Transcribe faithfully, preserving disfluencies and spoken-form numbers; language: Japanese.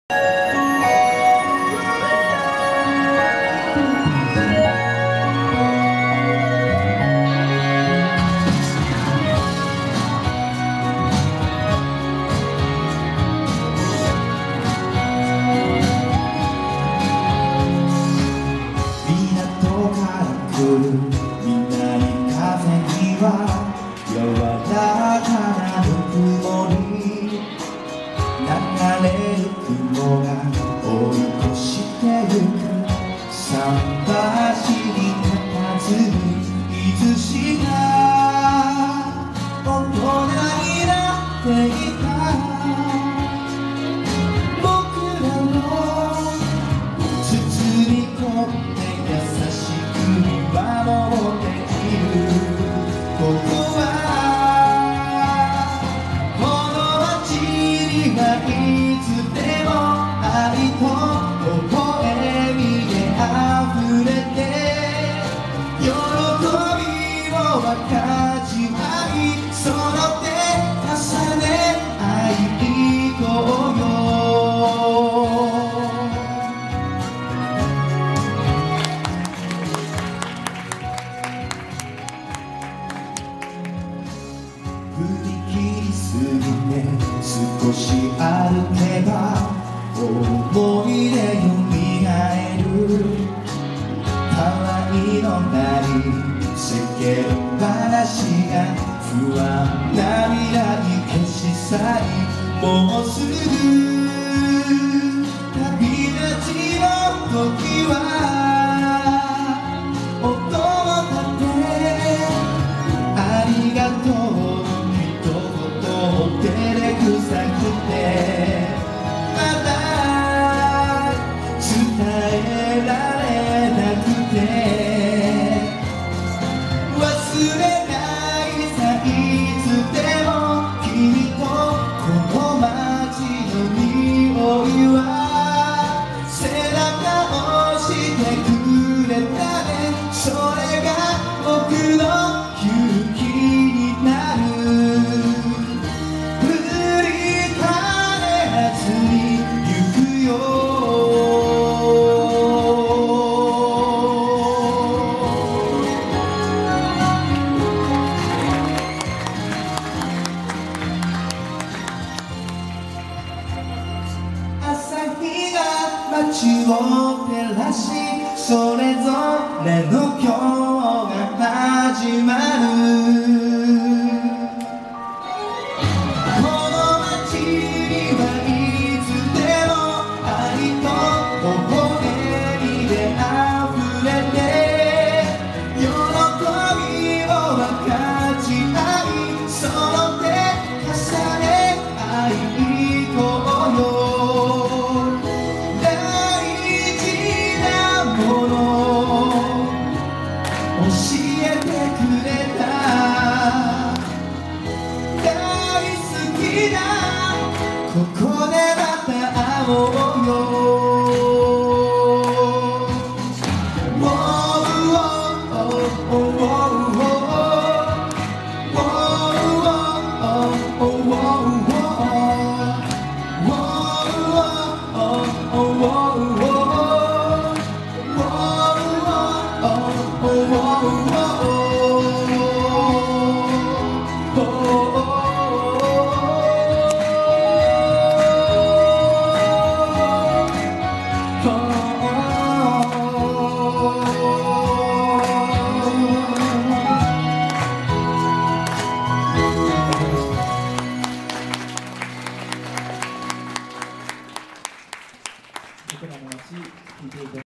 みんなに風には柔らかなぬくもり、流れる雲が追い越してゆく桟橋に佇むいつしか大人になっていた僕らの包み込んで優しく見守っている。ここはこの街にはいつでも愛と微笑みで溢れて、喜びを分かち合い、その手重ね合いこうよ。踏切過ぎて少し歩けば思い出よみがえる。たわいのない世間話が不安な未来消し去り、もうすぐ旅立ちの時は音を立てありがとう照れくさくてまだ伝えられなくて、忘れないさいつでも君とこの街の匂いは背中押してくれたね。それが僕の勇気になる。街を照らし、それぞれの今日が始まる。この街にはいつでも愛と微笑みで溢れて、喜びを分かち合い、その手重ね合いこうよ。教えてくれた大好きなここでまた会おうよ。僕らの街聞いていただ